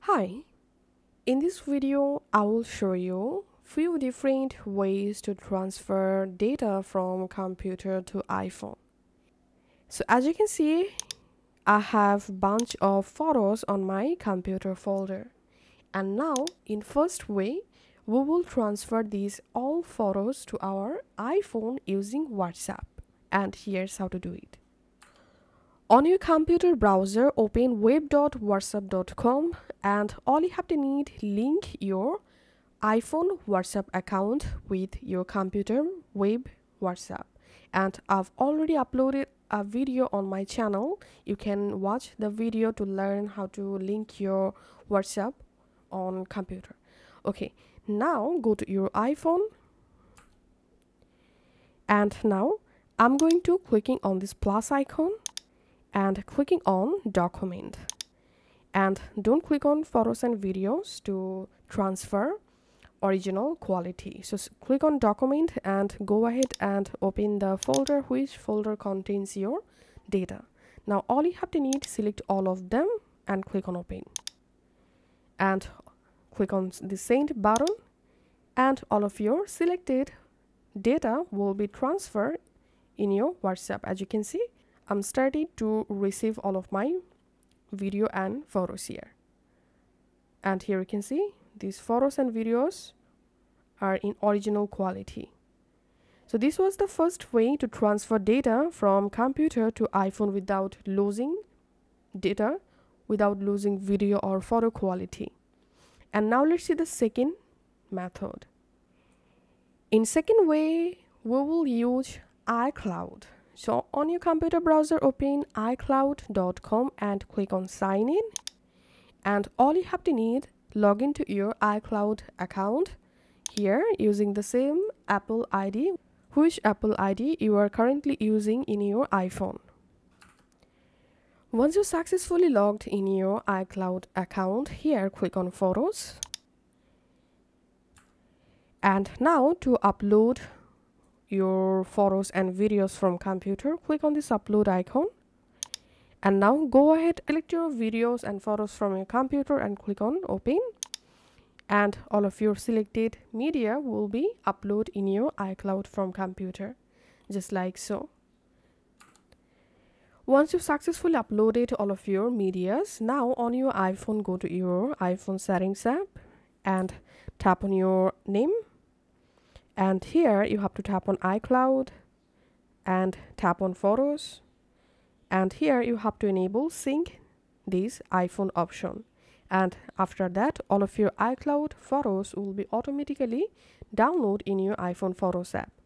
Hi, in this video I will show you few different ways to transfer data from computer to iPhone. So as you can see, I have bunch of photos on my computer folder, and now in first way we will transfer these all photos to our iPhone using WhatsApp, and here's how to do it. On your computer browser, open web.whatsapp.com, and all you have to need, link your iPhone WhatsApp account with your computer web WhatsApp. And I've already uploaded a video on my channel. You can watch the video to learn how to link your WhatsApp on computer. Okay, now go to your iPhone, and now I'm going to clicking on this plus icon and clicking on document, and don't click on photos and videos to transfer original quality. So click on document and go ahead and open the folder, which folder contains your data. Now all you have to need, select all of them and click on open, and click on the send button, and all of your selected data will be transferred in your WhatsApp. As you can see, I'm starting to receive all of my video and photos here. And here you can see these photos and videos are in original quality. So this was the first way to transfer data from computer to iPhone without losing data, without losing video or photo quality. And now let's see the second method. In second way, we will use iCloud. So on your computer browser, open iCloud.com and click on sign in, and all you have to need, log into your iCloud account here using the same Apple ID, which Apple ID you are currently using in your iPhone. Once you successfully logged in your iCloud account, here click on photos, and now to upload your photos and videos from computer, click on this upload icon, and now go ahead, select your videos and photos from your computer and click on open, and all of your selected media will be uploaded in your iCloud from computer, just like so. Once you've successfully uploaded all of your medias, now on your iPhone, go to your iPhone settings app and tap on your name. And here you have to tap on iCloud and tap on photos, and here you have to enable sync this iPhone option, and after that all of your iCloud photos will be automatically downloaded in your iPhone Photos app.